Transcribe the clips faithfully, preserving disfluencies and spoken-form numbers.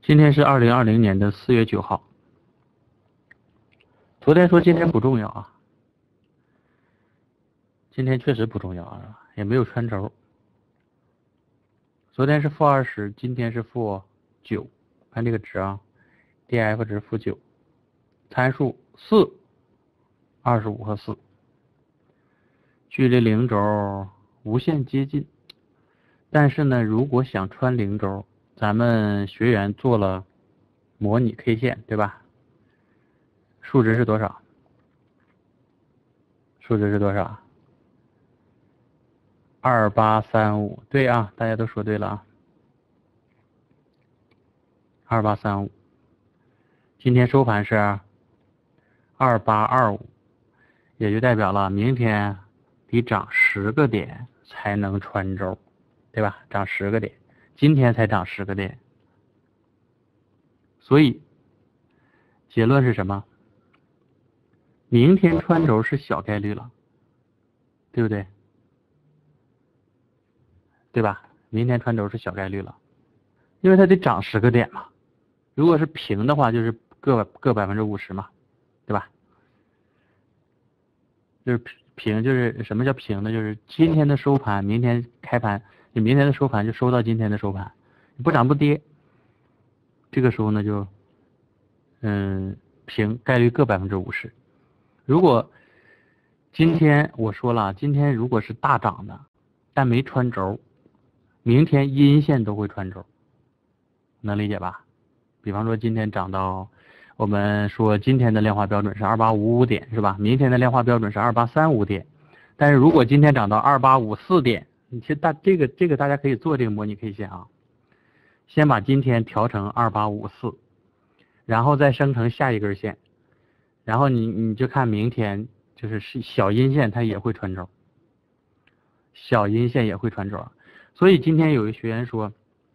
今天是二零二零年的四月九号。昨天说今天不重要啊，今天确实不重要啊，也没有穿轴。昨天是负二十，今天是负九，看这个值啊 ，D F 值负九，参数四，二十五和四，距离零轴无限接近。但是呢，如果想穿零轴，咱们学员做了模拟 K 线，对吧？数值是多少？数值是多少？二八三五，对啊，大家都说对了啊。二八三五，今天收盘是二八二五，也就代表了明天得涨十个点才能穿轴，对吧？涨十个点，今天才涨十个点，所以结论是什么？明天穿轴是小概率了，对不对？对吧？明天穿轴是小概率了，因为它得涨十个点嘛。如果是平的话，就是各各百分之五十嘛，对吧？就是平，就是什么叫平呢？就是今天的收盘，明天开盘，你明天的收盘就收到今天的收盘，不涨不跌，这个时候呢就，嗯，平，概率各百分之五十。如果今天我说了，今天如果是大涨的，但没穿轴，明天阴线都会穿轴，能理解吧？比方说今天涨到，我们说今天的量化标准是二八五五点，是吧？明天的量化标准是二八三五点，但是如果今天涨到二八五四点，你其实大这个这个大家可以做这个模拟 K 线啊，先把今天调成二八五四，然后再生成下一根线，然后你你就看明天就是小阴线它也会穿轴，小阴线也会穿轴，所以今天有一学员说。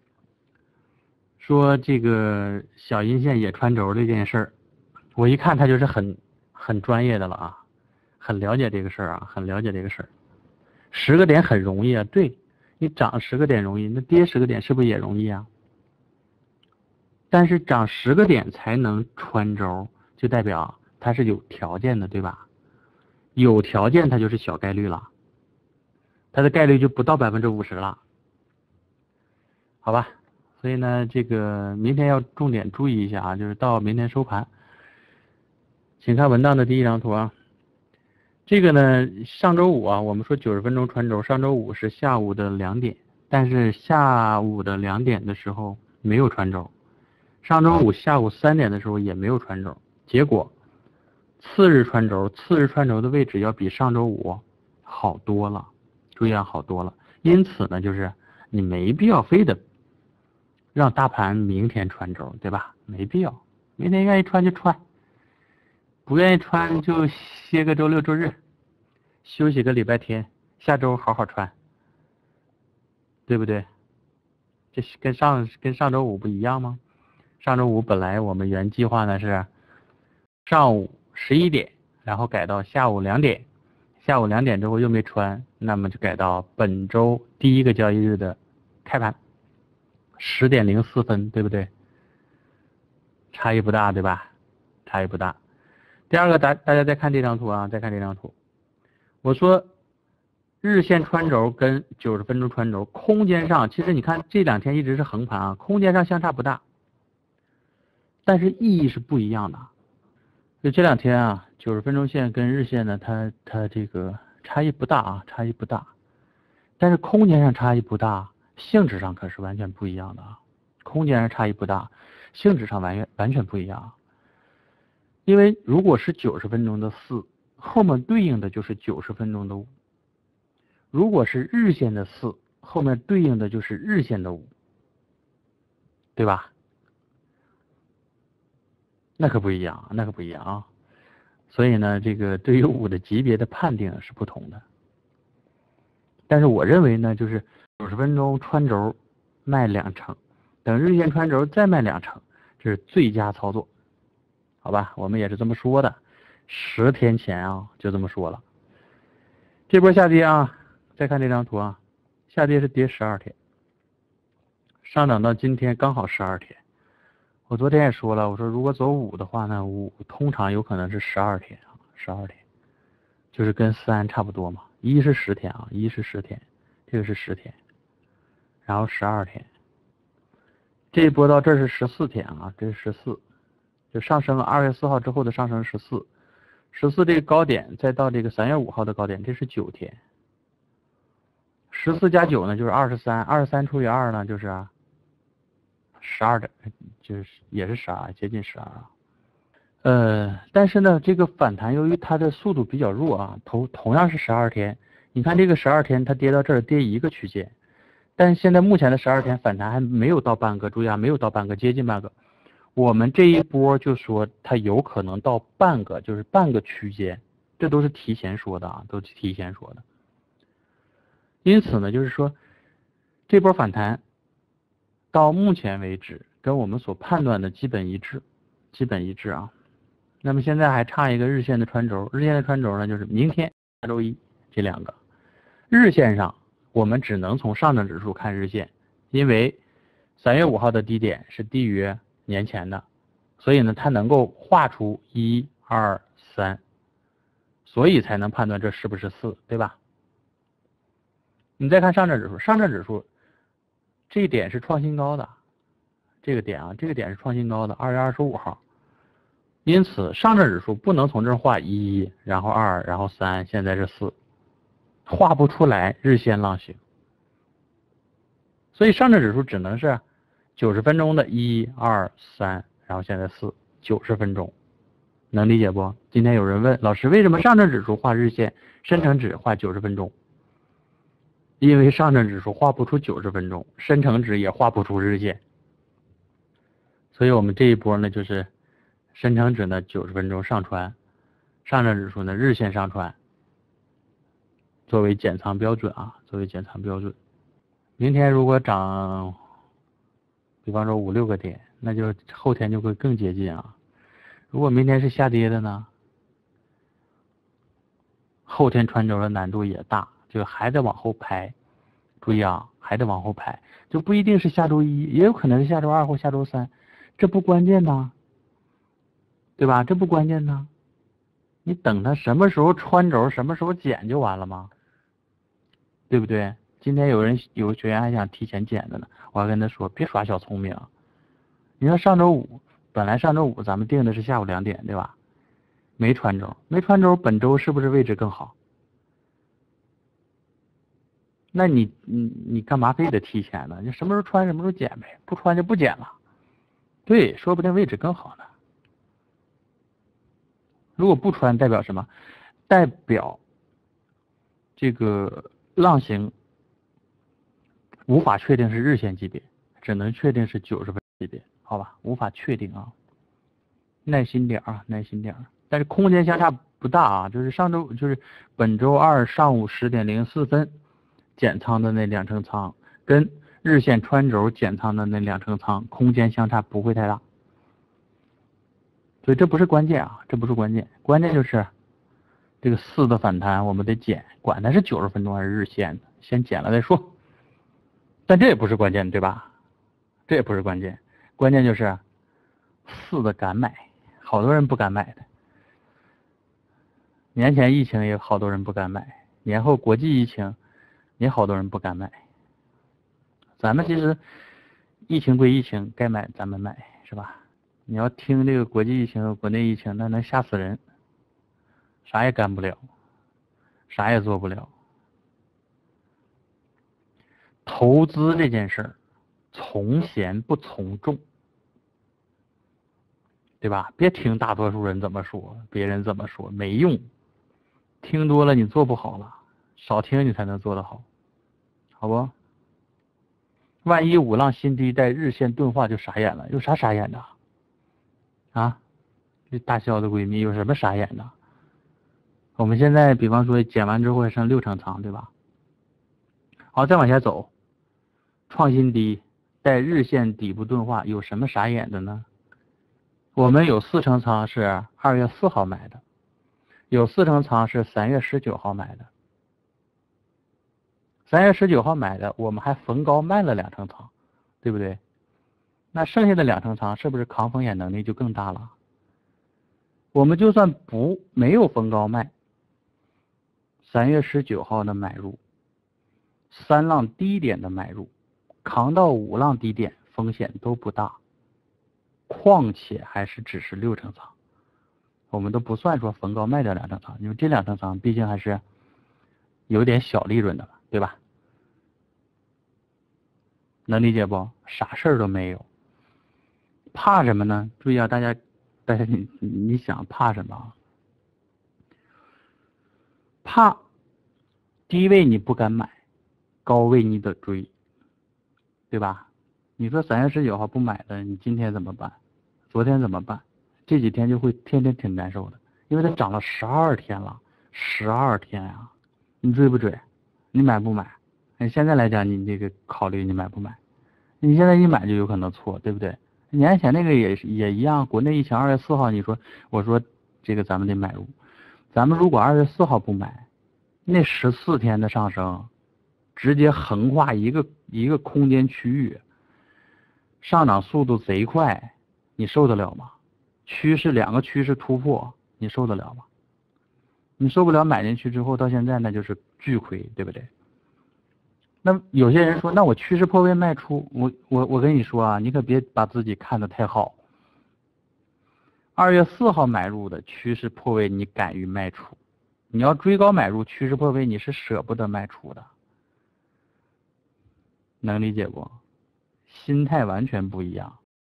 说这个小阴线也穿轴这件事儿，我一看他就是很很专业的了啊，很了解这个事儿啊，很了解这个事儿。十个点很容易啊，对，你涨十个点容易，那跌十个点是不是也容易啊？但是涨十个点才能穿轴，就代表它是有条件的，对吧？有条件它就是小概率了，它的概率就不到百分之五十了，好吧？所以呢，这个明天要重点注意一下啊，就是到明天收盘，请看文档的第一张图啊。这个呢，上周五啊，我们说九十分钟穿轴，上周五是下午的两点，但是下午的两点的时候没有穿轴，上周五下午三点的时候也没有穿轴，结果次日穿轴，次日穿轴的位置要比上周五好多了，注意啊，好多了。因此呢，就是你没必要非得让大盘明天穿轴，对吧？没必要，明天愿意穿就穿，不愿意穿就歇个周六周日，休息个礼拜天，下周好好穿，对不对？这跟上跟上周五不一样吗？上周五本来我们原计划呢是上午十一点，然后改到下午两点，下午两点之后又没穿，那么就改到本周第一个交易日的开盘。十点零四分，对不对？差异不大，对吧？差异不大。第二个，大大家再看这张图啊，再看这张图。我说日线穿轴跟九十分钟穿轴，空间上其实你看这两天一直是横盘啊，空间上相差不大，但是意义是不一样的。就这两天啊，九十分钟线跟日线呢，它它这个差异不大啊，差异不大，但是空间上差异不大。性质上可是完全不一样的啊，空间上差异不大，性质上完全完全不一样。因为如果是九十分钟的四，后面对应的就是九十分钟的五；如果是日线的四，后面对应的就是日线的五，对吧？那可不一样，那可不一样啊。所以呢，这个对于五的级别的判定是不同的。但是我认为呢，就是九十分钟穿轴卖两成，等日线穿轴再卖两成，这是最佳操作，好吧？我们也是这么说的，十天前啊就这么说了。这波下跌啊，再看这张图啊，下跌是跌十二天，上涨到今天刚好十二天， 我昨天也说了，我说如果走五的话呢，五通常有可能是十二天啊，十二天，就是跟三差不多嘛。一是十天啊，一是十天，这个是十天，然后十二天。这一波到这是十四天啊，这是十四，就上升二月四号之后的上升十四，十四这个高点再到这个三月五号的高点，这是九天。十四加九呢就是二十三，二十三除以二呢就是十二的，就是也是十二，接近十二啊。呃，但是呢，这个反弹由于它的速度比较弱啊，同同样是十二天，你看这个十二天它跌到这儿跌一个区间，但现在目前的十二天反弹还没有到半个，注意啊，没有到半个，接近半个。我们这一波就说它有可能到半个，就是半个区间，这都是提前说的啊，都是提前说的。因此呢，就是说这波反弹到目前为止跟我们所判断的基本一致，基本一致啊。那么现在还差一个日线的穿轴，日线的穿轴呢就是明天下周一这两个。日线上我们只能从上证指数看日线，因为三月五号的低点是低于年前的，所以呢它能够画出一二三，所以才能判断这是不是四，对吧？你再看上证指数，上证指数这一点是创新高的，这个点啊，这个点是创新高的，二月二十五号。因此，上证指数不能从这儿画一，然后二，然后三，现在是四，画不出来日线浪形。所以上证指数只能是九十分钟的一二三，然后现在四，九十分钟，能理解不？今天有人问老师，为什么上证指数画日线，深成指画九十分钟？因为上证指数画不出九十分钟，深成指也画不出日线。所以我们这一波呢，就是深成指呢九十分钟上穿，上证指数呢日线上穿，作为减仓标准啊，作为减仓标准。明天如果涨，比方说五六个点，那就后天就会更接近啊。如果明天是下跌的呢，后天穿轴的难度也大，就还得往后排。注意啊，还得往后排，就不一定是下周一，也有可能是下周二或下周三，这不关键呢，对吧？这不关键呢，你等它什么时候穿轴，什么时候减就完了吗？对不对？今天有人有学员还想提前减的呢，我还跟他说别耍小聪明。你说上周五本来上周五咱们定的是下午两点，对吧？没穿轴，没穿轴，本周是不是位置更好？那你你你干嘛非得提前呢？你什么时候穿什么时候减呗，不穿就不减了。对，说不定位置更好呢。如果不穿代表什么？代表这个浪形无法确定是日线级别，只能确定是九十分级别，好吧？无法确定啊，耐心点啊，耐心点。但是空间相差不大啊，就是上周就是本周二上午十点零四分。减仓的那两成仓跟日线穿轴减仓的那两成仓空间相差不会太大，所以这不是关键啊，这不是关键，关键就是这个四的反弹我们得减，管它是九十分钟还是日线的，先减了再说。但这也不是关键，对吧？这也不是关键，关键就是四的敢买，好多人不敢买的。年前疫情也好多人不敢买，年后国际疫情也好多人不敢买。咱们其实疫情归疫情，该买咱们买，是吧？你要听这个国际疫情、国内疫情，那能吓死人，啥也干不了，啥也做不了。投资这件事儿，从闲不从众，对吧？别听大多数人怎么说，别人怎么说没用，听多了你做不好了，少听你才能做得好，好不？万一五浪新低带日线钝化就傻眼了，有啥傻眼的？啊，这大笑的闺蜜有什么傻眼的？我们现在比方说减完之后还剩六成仓，对吧？好，再往下走，创新低带日线底部钝化，有什么傻眼的呢？我们有四成仓是二月四号买的，有四成仓是三月十九号买的。三月十九号买的，我们还逢高卖了两成仓，对不对？ 那剩下的两成仓是不是抗风险能力就更大了？我们就算不没有逢高卖，三月十九号的买入，三浪低点的买入，扛到五浪低点风险都不大，况且还是只是六成仓，我们都不算说逢高卖掉两成仓，因为这两成仓毕竟还是有点小利润的了，对吧？能理解不？啥事儿都没有，怕什么呢？注意啊，大家，大家你你想怕什么？怕低位你不敢买，高位你得追，对吧？你说三月十九号不买的，你今天怎么办？昨天怎么办？这几天就会天天挺难受的，因为它涨了十二天了，十二天啊，你追不追？你买不买？你现在来讲，你这个考虑你买不买？你现在一买就有可能错，对不对？年前那个也也一样，国内疫情二月四号，你说我说这个咱们得买入，咱们如果二月四号不买，那十四天的上升，直接横跨一个一个空间区域，上涨速度贼快，你受得了吗？趋势两个趋势突破，你受得了吗？你受不了，买进去之后到现在那就是巨亏，对不对？那有些人说，那我趋势破位卖出，我我我跟你说啊，你可别把自己看得太好。二月四号买入的趋势破位，你敢于卖出？你要追高买入趋势破位，你是舍不得卖出的，能理解不？心态完全不一样。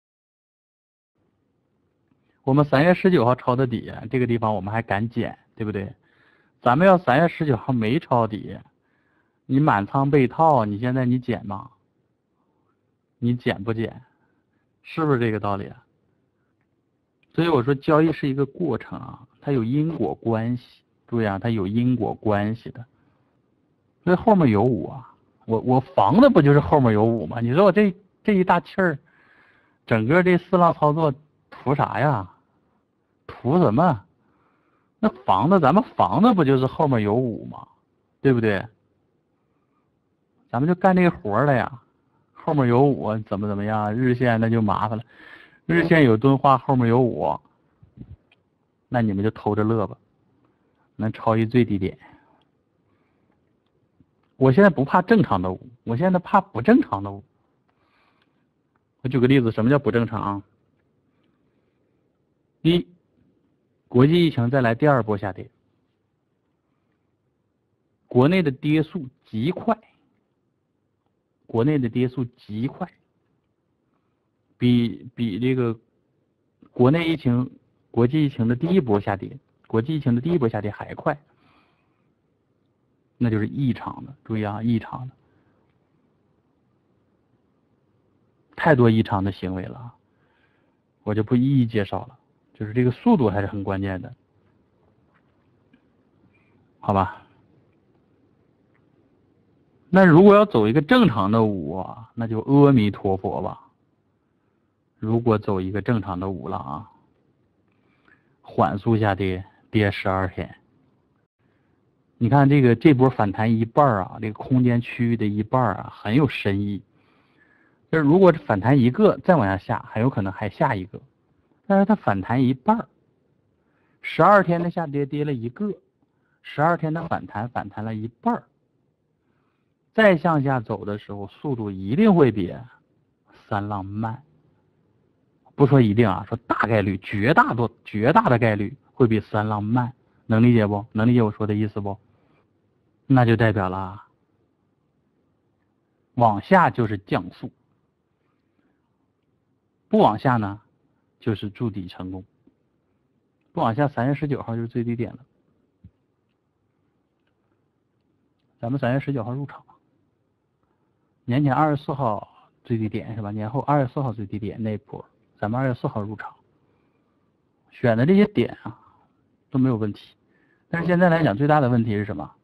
我们三月十九号抄的底，这个地方我们还敢减，对不对？咱们要三月十九号没抄底，你满仓被套，你现在你减吗？你减不减？是不是这个道理啊？所以我说交易是一个过程啊，它有因果关系，注意啊，它有因果关系的。所以后面有五啊，我我防的不就是后面有五吗？你说我这这一大气儿，整个这四浪操作图啥呀？图什么？那防的咱们防的不就是后面有五吗？对不对？咱们就干这个活了呀。后面有五怎么怎么样？日线那就麻烦了，日线有钝化，后面有五，那你们就偷着乐吧，能超一最低点。我现在不怕正常的五，我现在怕不正常的五。我举个例子，什么叫不正常啊？第一，国际疫情再来第二波下跌，国内的跌速极快，国内的跌速极快，比比这个国内疫情、国际疫情的第一波下跌，国际疫情的第一波下跌还快，那就是异常的。注意啊，异常的，太多异常的行为了，我就不一一介绍了。就是这个速度还是很关键的，好吧？那如果要走一个正常的五啊，那就阿弥陀佛吧。如果走一个正常的五了啊，缓速下跌，跌十二天。你看这个这波反弹一半啊，这个空间区域的一半啊，很有深意。就是如果反弹一个，再往下下，很有可能还下一个。但是它反弹一半，十二天的下跌跌了一个，十二天的反弹反弹了一半，再向下走的时候，速度一定会比三浪慢。不说一定啊，说大概率，绝大多绝大的概率会比三浪慢，能理解不？能理解我说的意思不？那就代表了往下就是降速，不往下呢就是筑底成功，不往下三月十九号就是最低点了。咱们三月十九号入场，年前二月四号最低点是吧？年后二月四号最低点那波，咱们二月四号入场，选的这些点啊都没有问题。但是现在来讲，最大的问题是什么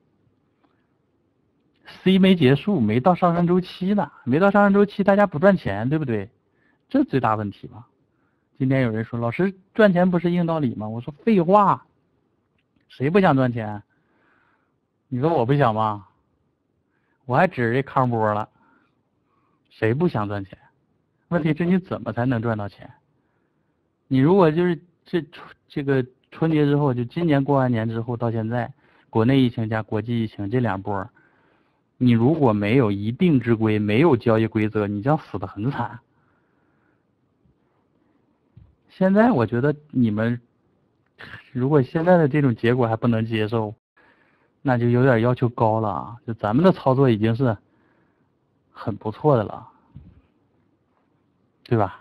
？C 没结束，没到上升周期呢，没到上升周期，大家不赚钱，对不对？这最大问题吧。今天有人说，老师赚钱不是硬道理吗？我说废话，谁不想赚钱？你说我不想吗？我还指着这康波了，谁不想赚钱？ 问题是你怎么才能赚到钱？你如果就是这这个春节之后，就今年过完年之后到现在，国内疫情加国际疫情这两波，你如果没有一定之规，没有交易规则，你将死得很惨。现在我觉得你们如果现在的这种结果还不能接受，那就有点要求高了啊！就咱们的操作已经是很不错的了，对吧？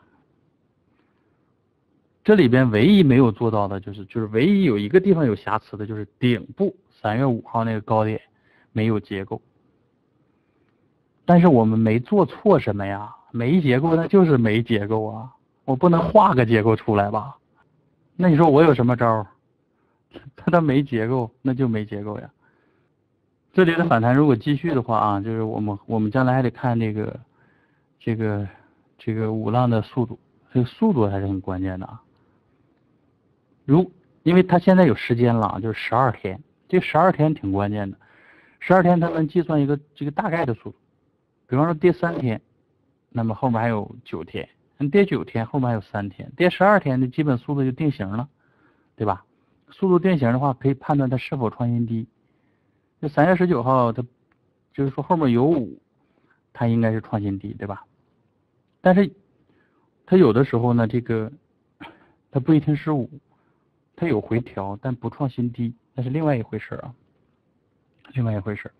这里边唯一没有做到的就是，就是唯一有一个地方有瑕疵的，就是顶部三月五号那个高点没有结构。但是我们没做错什么呀？没结构那就是没结构啊，我不能画个结构出来吧？那你说我有什么招？它它没结构，那就没结构呀。这里的反弹如果继续的话啊，就是我们我们将来还得看这个这个这个五浪的速度，这个速度还是很关键的啊。如因为它现在有时间了，就是十二天，这十二天挺关键的。十二天它能计算一个这个大概的速度，比方说跌三天，那么后面还有九天，跌九天后面还有三天，跌十二天的基本速度就定型了，对吧？速度定型的话，可以判断它是否创新低。这三月十九号它就是说后面有五，它应该是创新低，对吧？但是它有的时候呢，这个它不一定是五。它有回调，但不创新低，那是另外一回事啊，另外一回事。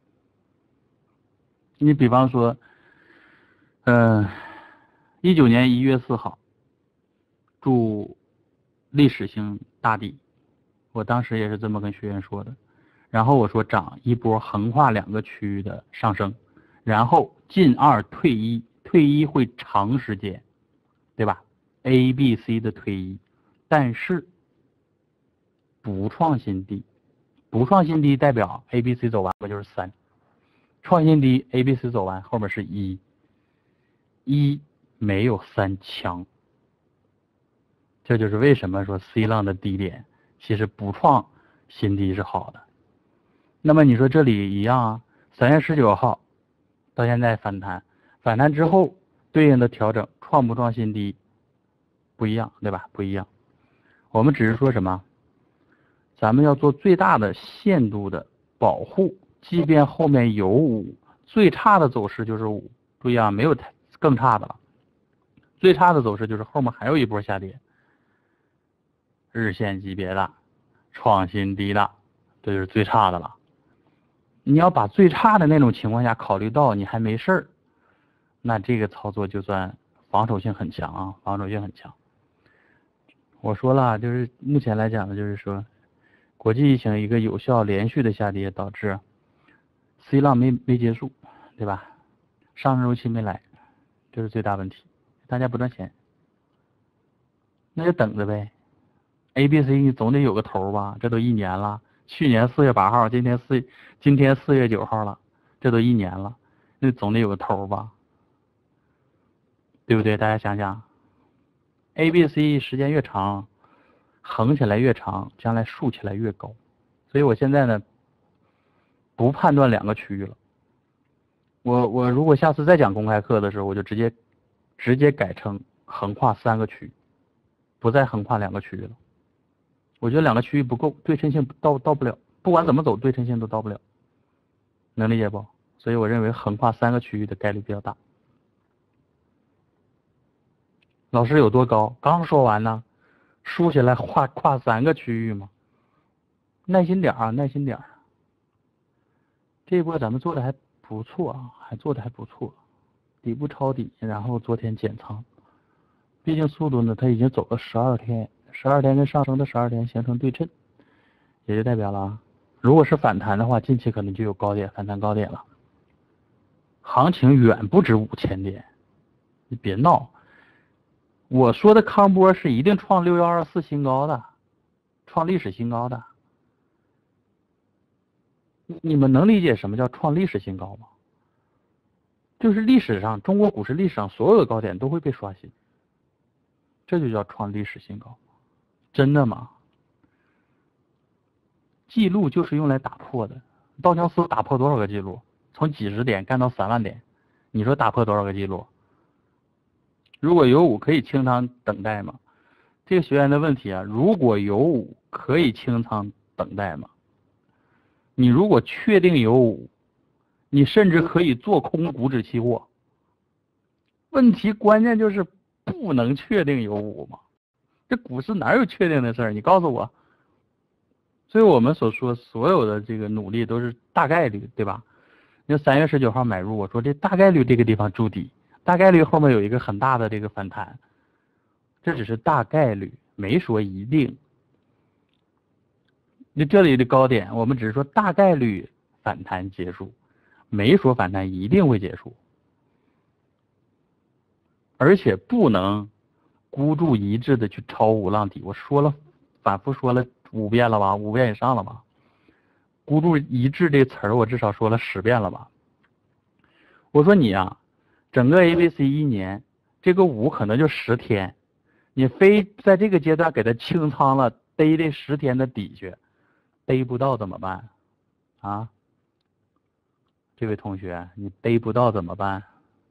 你比方说，嗯、呃，一九年一月四号，祝历史性大底，我当时也是这么跟学员说的。然后我说涨一波横跨两个区域的上升，然后进二退一，退一会长时间，对吧 ？A、B、C 的退一，但是不创新低，不创新低代表 A、B、C 走完不就是三，创新低 A、B、C 走完后面是一，一没有三强，这就是为什么说 C 浪的低点其实不创新低是好的。那么你说这里一样啊，三月十九号到现在反弹，反弹之后对应的调整创不创新低不一样，对吧？不一样。我们只是说什么？咱们要做最大的限度的保护，即便后面有五，最差的走势就是五，注意啊，没有更差的了。最差的走势就是后面还有一波下跌，日线级别的创新低的，这就是最差的了。你要把最差的那种情况下考虑到你还没事儿，那这个操作就算防守性很强啊，防守性很强。我说了，就是目前来讲呢，就是说。国际疫情一个有效连续的下跌，导致 C 浪没没结束，对吧？上升周期没来，这是最大问题。大家不赚钱，那就等着呗。A、B、C 你总得有个头吧？这都一年了，去年四月八号，今天四今天四月九号了，这都一年了，那总得有个头吧？对不对？大家想想 ，A、B、C 时间越长。横起来越长，将来竖起来越高，所以我现在呢，不判断两个区域了。我我如果下次再讲公开课的时候，我就直接直接改成横跨三个区域，不再横跨两个区域了。我觉得两个区域不够，对称性到到不了，不管怎么走，对称性都到不了，能理解不？所以我认为横跨三个区域的概率比较大。老师有多高？刚说完呢。竖起来跨跨三个区域嘛，耐心点啊，耐心点。这一波咱们做的还不错啊，还做的还不错，底部抄底，然后昨天减仓。毕竟速度呢，它已经走了十二天，十二天跟上升的十二天形成对称，也就代表了，如果是反弹的话，近期可能就有高点，反弹高点了。行情远不止五千点，你别闹。我说的康波是一定创六幺二四新高的，创历史新高的。你们能理解什么叫创历史新高吗？就是历史上中国股市历史上所有的高点都会被刷新，这就叫创历史新高。真的吗？记录就是用来打破的。道琼斯打破多少个记录？从几十点干到三万点，你说打破多少个记录？ 如果有五可以清仓等待吗？这个学员的问题啊，如果有五可以清仓等待吗？你如果确定有五，你甚至可以做空股指期货。问题关键就是不能确定有五嘛，这股市哪有确定的事儿？你告诉我。所以我们所说所有的这个努力都是大概率，对吧？你说三月十九号买入，我说这大概率这个地方筑底，大概率后面有一个很大的这个反弹，这只是大概率，没说一定。你这里的高点，我们只是说大概率反弹结束，没说反弹一定会结束，而且不能孤注一掷的去抄五浪底。我说了，反复说了五遍了吧，五遍以上了吧？孤注一掷这词儿我至少说了十遍了吧？我说你啊，整个 A B C 一年，这个五可能就十天，你非在这个阶段给它清仓了，逮这十天的底去，逮不到怎么办？啊，这位同学，你逮不到怎么办？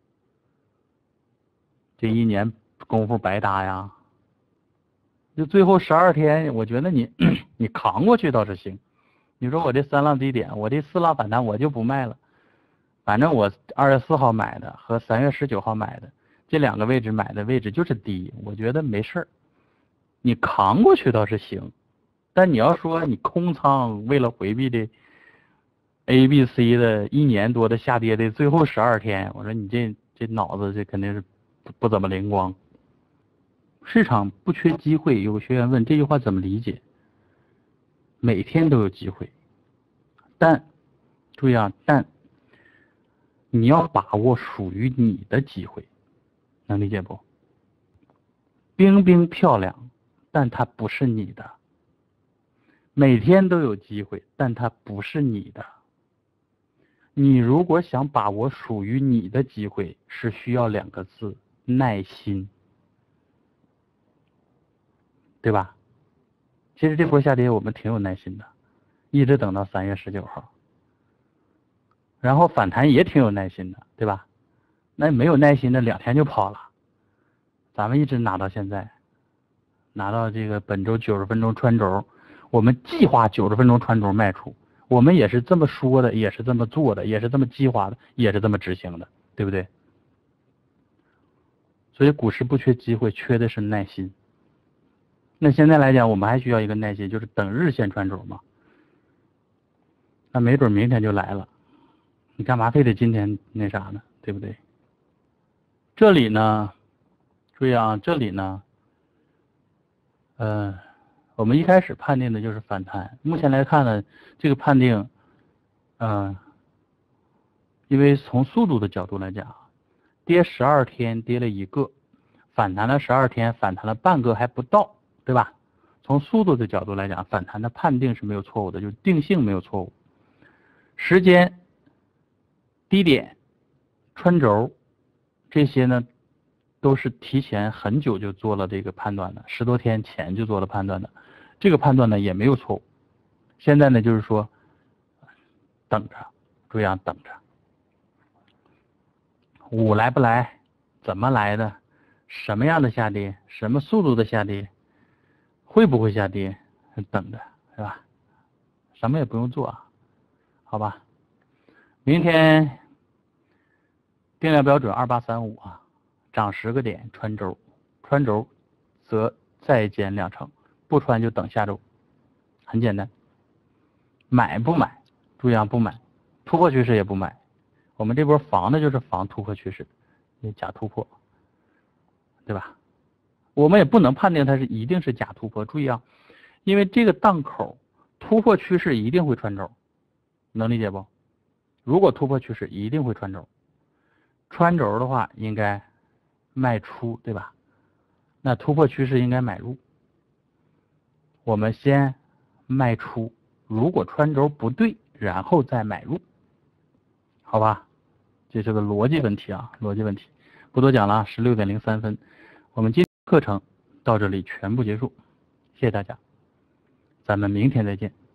这一年功夫白搭呀！就最后十二天，我觉得你你扛过去倒是行。你说我这三浪低点，我这四浪反弹我就不卖了，反正我二月四号买的和三月十九号买的这两个位置买的位置就是低，我觉得没事儿，你扛过去倒是行。但你要说你空仓为了回避这 A B C 的一年多的下跌的最后十二天，我说你这这脑子这肯定是不不怎么灵光。市场不缺机会，有个学员问这句话怎么理解？每天都有机会，但注意啊，但你要把握属于你的机会，能理解不？冰冰漂亮，但它不是你的。每天都有机会，但它不是你的。你如果想把握属于你的机会，是需要两个字：耐心，对吧？其实这波下跌我们挺有耐心的，一直等到三月十九号，然后反弹也挺有耐心的，对吧？那没有耐心的两天就跑了，咱们一直拿到现在，拿到这个本周九十分钟穿轴，我们计划九十分钟穿轴卖出，我们也是这么说的，也是这么做的，也是这么计划的，也是这么执行的，对不对？所以股市不缺机会，缺的是耐心。那现在来讲，我们还需要一个耐心，就是等日线穿轴嘛。那没准明天就来了，你干嘛非得今天那啥呢？对不对？这里呢，注意啊，这里呢，呃，我们一开始判定的就是反弹。目前来看呢，这个判定，呃，因为从速度的角度来讲，跌十二天跌了一个，反弹了十二天，反弹了半个还不到，对吧？从速度的角度来讲，反弹的判定是没有错误的，就是定性没有错误。时间、低点、穿轴这些呢，都是提前很久就做了这个判断的，十多天前就做了判断的，这个判断呢也没有错误。现在呢就是说，等着，注意啊，等着。五来不来，怎么来的，什么样的下跌，什么速度的下跌，会不会下跌，等着，是吧？什么也不用做啊。好吧，明天定量标准二八三五啊，涨十个点穿轴，穿轴则再减两成，不穿就等下周，很简单。买不买？注意啊，不买，突破趋势也不买。我们这波防的就是防突破趋势，假突破，对吧？我们也不能判定它是一定是假突破，注意啊，因为这个档口突破趋势一定会穿轴，能理解不？如果突破趋势一定会穿轴，穿轴的话应该卖出，对吧？那突破趋势应该买入，我们先卖出，如果穿轴不对，然后再买入，好吧？这是个逻辑问题啊，逻辑问题，不多讲了，十六点零三分，我们今天课程到这里全部结束，谢谢大家，咱们明天再见。